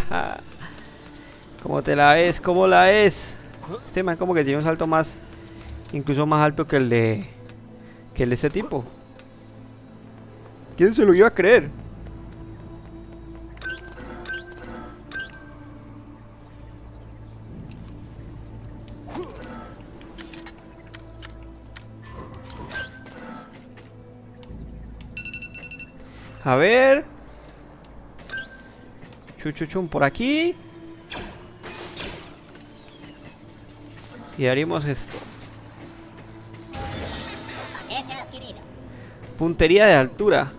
¿Cómo te la ves? ¿Cómo la es? Este man como que tiene un salto más... Incluso más alto que el de... Que el de ese tipo. ¿Quién se lo iba a creer? A ver. Chuchuchum por aquí. Y haríamos esto. Puntería de altura.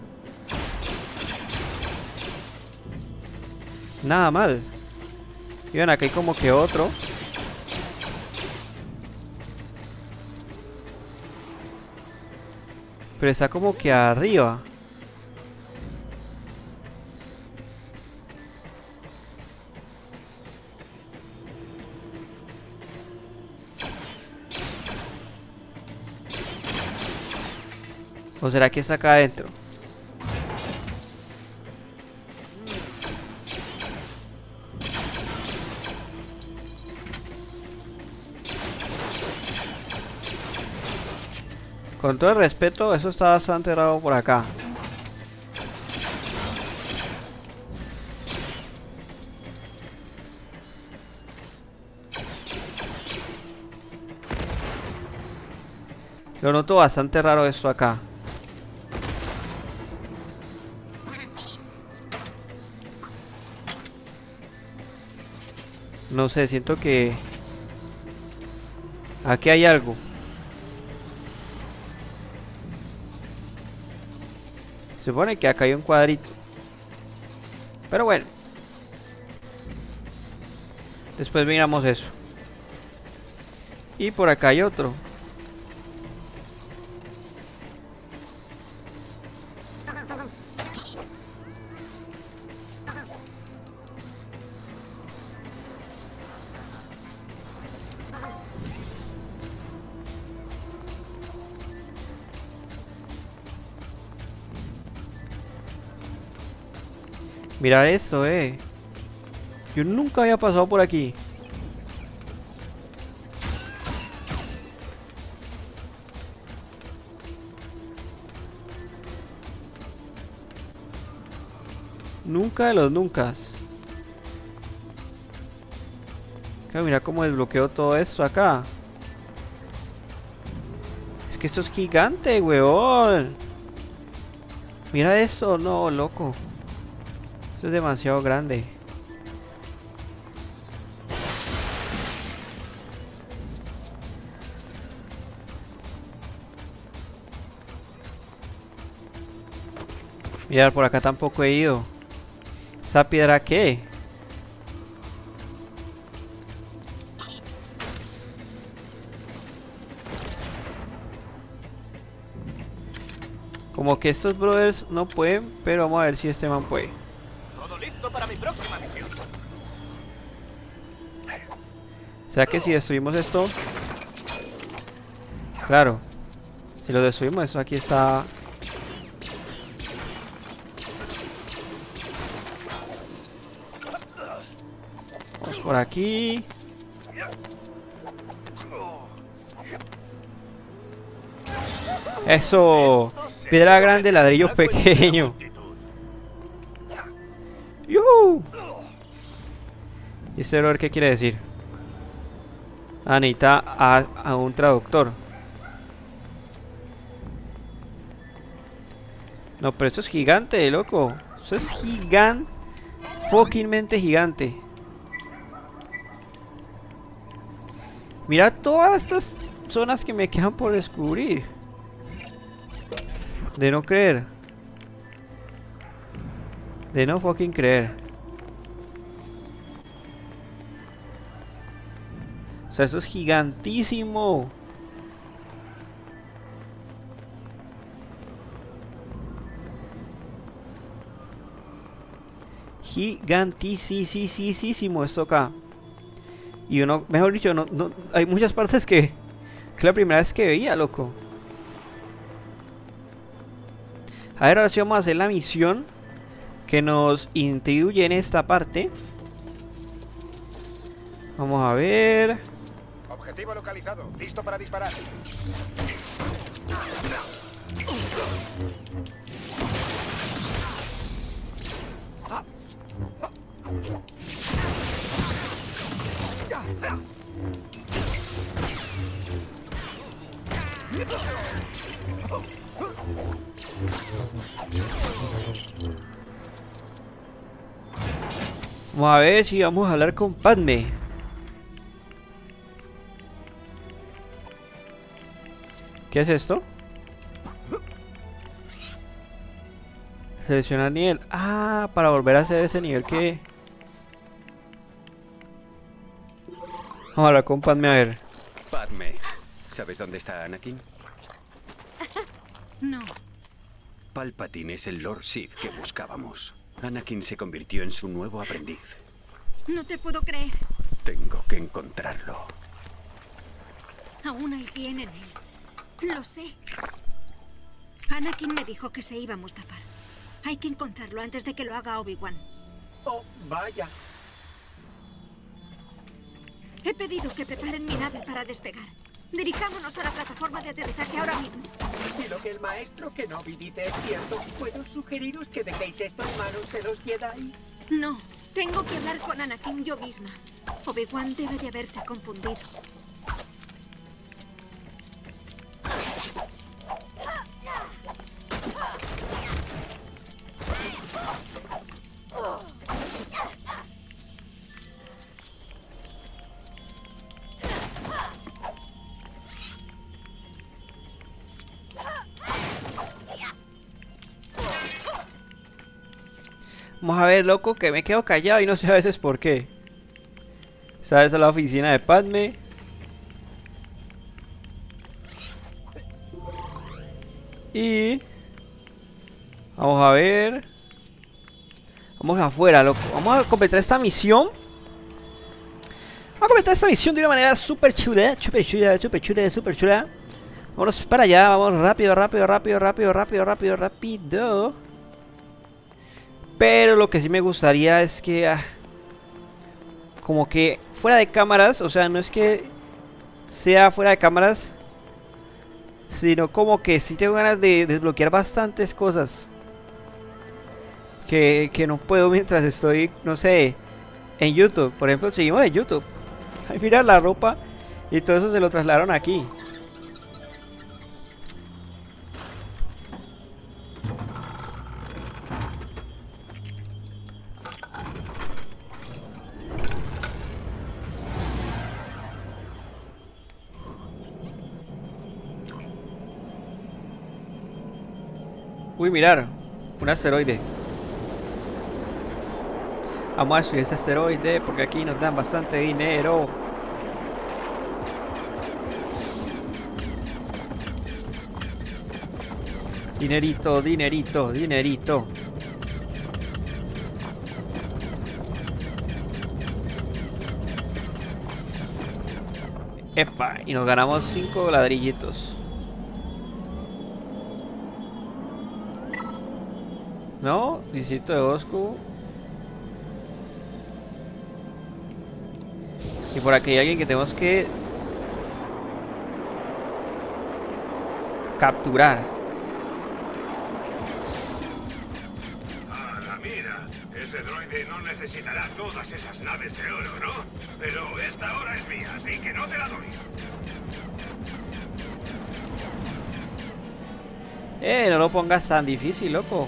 Nada mal. Y ven, acá hay como que otro. Pero está como que arriba. ¿O será que está acá adentro? Con todo el respeto, eso está bastante raro por acá. Lo noto bastante raro esto acá. No sé, siento que aquí hay algo. Se supone que acá hay un cuadrito. Pero bueno. Después miramos eso. Y por acá hay otro. Mira eso, Yo nunca había pasado por aquí. Nunca de los nunca. Claro, mira cómo desbloqueo todo esto acá. Es que esto es gigante, weón. Mira eso, no, loco. Esto es demasiado grande. Mira, por acá tampoco he ido. ¿Esa piedra qué? Como que estos brothers no pueden, pero vamos a ver si este man puede. Todo listo para mi próxima misión. O sea que si destruimos esto... Claro. Si lo destruimos, esto aquí está... Vamos por aquí. Eso. Piedra grande, ladrillo pequeño. ¡Yuhu! ¿Y este error qué quiere decir? Ah, necesita a un traductor. No, pero esto es gigante, loco. Eso es gigante. Fuckingmente gigante. Mira todas estas zonas que me quedan por descubrir. De no creer. De no fucking creer. O sea, esto es gigantísimo. Gigantísimo esto acá. Y uno, mejor dicho, no, hay muchas partes que es la primera vez que veía, loco. A ver, ahora sí vamos a hacer la misión que nos intrigue en esta parte. Vamos a ver. Objetivo localizado, listo para disparar. Vamos a ver si vamos a hablar con Padme. ¿Qué es esto? Seleccionar nivel. Ah, para volver a hacer ese nivel que... Vamos a hablar con Padme, a ver. Padme, ¿sabes dónde está Anakin? No. Palpatine es el Lord Sith que buscábamos. Anakin se convirtió en su nuevo aprendiz. No te puedo creer. Tengo que encontrarlo. Aún hay bien en él. Lo sé. Anakin me dijo que se iba a Mustafar. Hay que encontrarlo antes de que lo haga Obi-Wan. Oh, vaya. He pedido que preparen mi nave para despegar. Dirijámonos a la plataforma de aterrizaje ahora mismo. Si lo que el maestro Kenobi dice es cierto, ¿puedo sugeriros que dejéis esto en manos de los Jedi? No, tengo que hablar con Anakin yo misma. Obi-Wan debe de haberse confundido. Vamos a ver, loco, que me quedo callado y no sé a veces por qué. Esta es la oficina de Padme. Y... vamos a ver... vamos afuera, loco. Vamos a completar esta misión. Vamos a completar esta misión de una manera súper chula. Súper chula, súper chula, súper chula. Vámonos para allá, vamos rápido, rápido, rápido, rápido, rápido, rápido, rápido. Pero lo que sí me gustaría es que... como que fuera de cámaras, o sea, no es que sea fuera de cámaras, sino como que sí tengo ganas de desbloquear bastantes cosas que no puedo mientras estoy, no sé, en YouTube. Por ejemplo, seguimos en YouTube. Ay, mira la ropa y todo eso se lo trasladaron aquí. Uy, mirar, un asteroide. Vamos a destruir ese asteroide porque aquí nos dan bastante dinero. Dinerito, dinerito, dinerito. Epa, y nos ganamos 5 ladrillitos. No, distrito de Bosco. Y por aquí hay alguien que tenemos que capturar. Ah, la mira. Ese droide no necesitará todas esas naves de oro, ¿no? Pero esta ahora es mía, así que no te la doy. No lo pongas tan difícil, loco.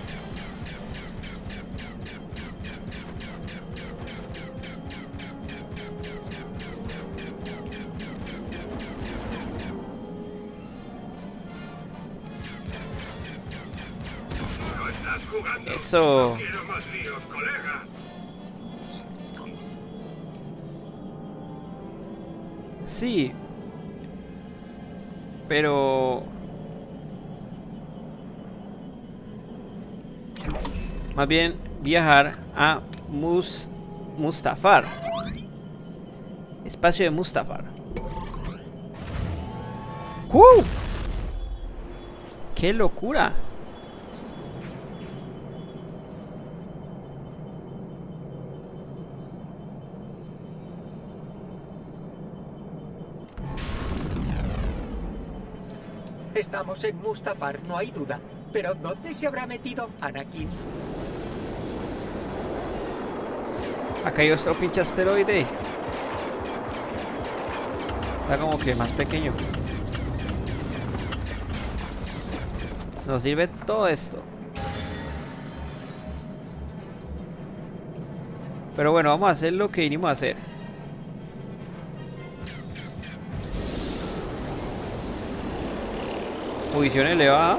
Eso. No quiero más líos, colega. Sí. Pero... más bien viajar a Mustafar. Espacio de Mustafar. ¡Qué locura! Estamos en Mustafar, no hay duda. Pero ¿dónde se habrá metido Anakin? Acá hay otro pinche asteroide. Está como que más pequeño. Nos sirve todo esto. Pero bueno, vamos a hacer lo que vinimos a hacer. Posición elevada.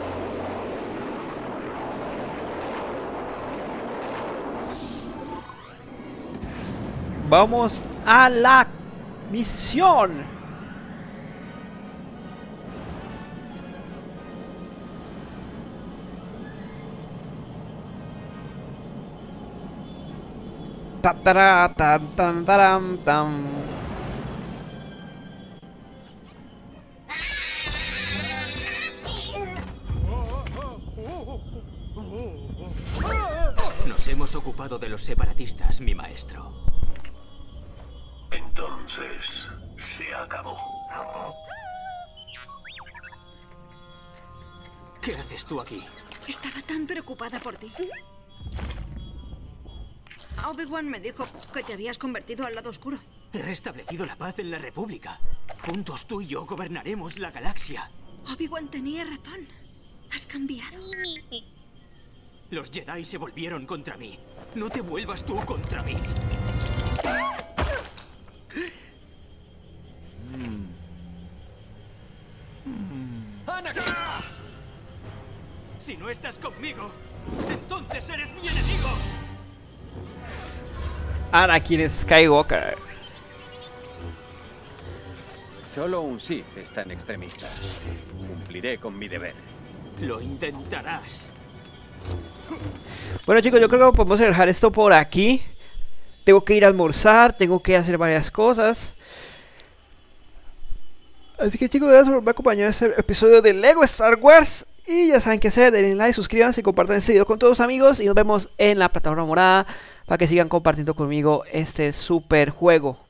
Vamos a la misión. Ta-ta-ra, tan-tan-taram, tam. Nos hemos ocupado de los separatistas, mi maestro. Entonces, se acabó. ¿Qué haces tú aquí? Estaba tan preocupada por ti. Obi-Wan me dijo que te habías convertido al lado oscuro. He restablecido la paz en la República. Juntos tú y yo gobernaremos la galaxia. Obi-Wan tenía razón. Has cambiado. Los Jedi se volvieron contra mí. No te vuelvas tú contra mí. ¡Anakin! Si no estás conmigo, Entonces eres mi enemigo. Anakin Skywalker. Solo un Sith es tan extremista. Cumpliré con mi deber. Lo intentarás. Bueno, chicos, yo creo que podemos dejar esto por aquí. Tengo que ir a almorzar, tengo que hacer varias cosas. Así que, chicos, gracias por acompañarme en este episodio de Lego Star Wars. Y ya saben qué hacer, denle like, suscríbanse y compartan este video con todos sus amigos. Y nos vemos en la plataforma morada para que sigan compartiendo conmigo este super juego.